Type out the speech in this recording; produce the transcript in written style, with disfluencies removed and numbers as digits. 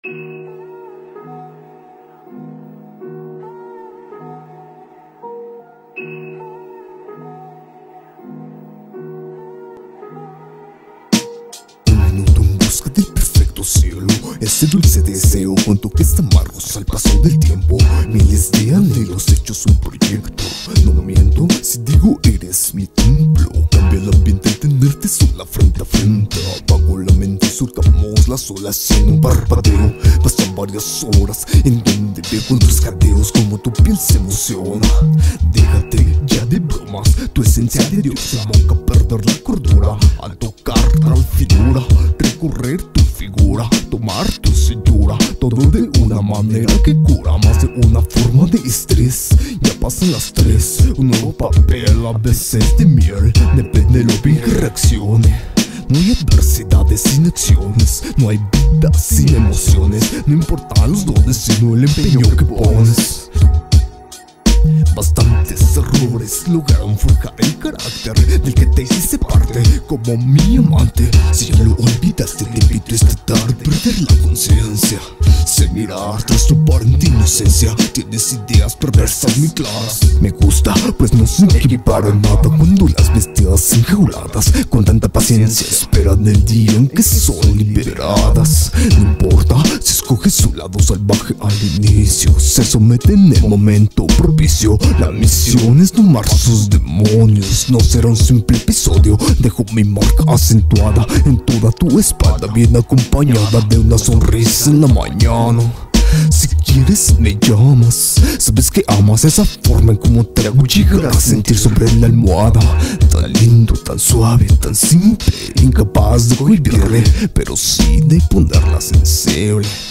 Un minuto en busca del perfecto cielo, ese dulce deseo con toques amargos al paso del tiempo. Miles de anhelos hechos un proyecto. No miento si digo eres mi templo. Cambia el ambiente al tenerte sola frente a frente. Apago la mente y surcamos las olas en un parpadeo. Pasan varias horas en donde veo con tus jadeos como tu piel se emociona. Déjate ya de bromas, tu esencia de Dios se moca a perder la cordura. Al tocar tal figura, recorrer tu figura, tomar tu cintura, todo de una manera que cura. Más de una forma de estrés, ya pasan las 3. Un nuevo papel, a veces de miel, depende de lo bien que reaccione. No hay adversidades sin acciones, no hay vida sin emociones. No importan los dones sino el empeño que pones. Bastantes errores lograron forjar el carácter del que te hiciste parte, como mi amante. Si ya lo olvidaste, te invito esta tarde a perder la conciencia. Sé mirar tras tu aparente inocencia. Tienes ideas perversas muy claras. Me gusta, pues no se equipara nada cuando las bestias enjauladas con tanta paciencia esperan el día en que son liberadas. No importa si escoges su lado salvaje al inicio, se someten en el momento propicio. La misión es domar sus demonios, no será un simple episodio. Dejo mi marca acentuada en toda tu espalda, bien acompañada de una sonrisa en la mañana. Si quieres me llamas, sabes que amas esa forma en como te hago llegar a sentir sobre la almohada. Tan lindo, tan suave, tan simple, incapaz de cohibirle, pero sí de ponerla sensible.